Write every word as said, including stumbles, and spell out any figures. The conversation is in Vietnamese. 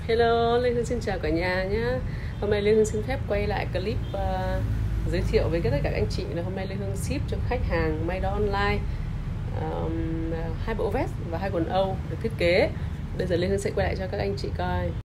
Hello, Lê Hương xin chào cả nhà nhé. Hôm nay Lê Hương xin phép quay lại clip uh, giới thiệu với tất cả các anh chị là hôm nay Lê Hương ship cho khách hàng may đo online um, hai bộ vest và hai quần âu được thiết kế. Bây giờ Lê Hương sẽ quay lại cho các anh chị coi.